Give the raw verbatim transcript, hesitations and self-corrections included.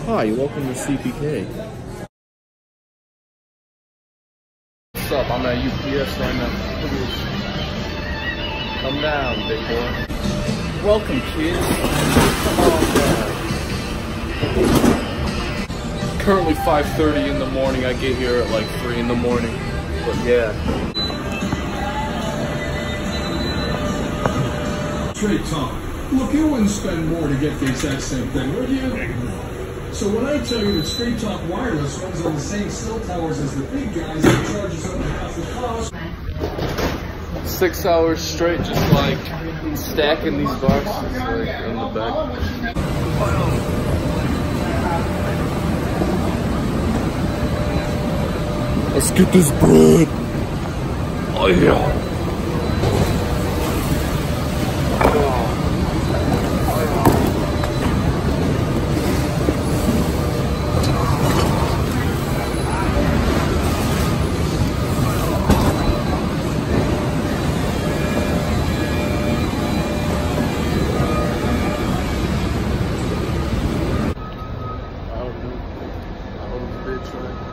Hi, welcome to C P K. What's up? I'm at U P S right now. Look at this. Come down, big boy. Welcome, kids. Come on down. Currently five thirty in the morning. I get here at like three in the morning. But yeah. Straight talk. Look, you wouldn't spend more to get the exact same thing, would you? So when I tell you that Straight Talk Wireless runs on the same cell towers as the big guys and charges up half the cost. Six hours straight, just like stacking these boxes like in the back. Let's get this bread. Oh yeah. Bitch, right?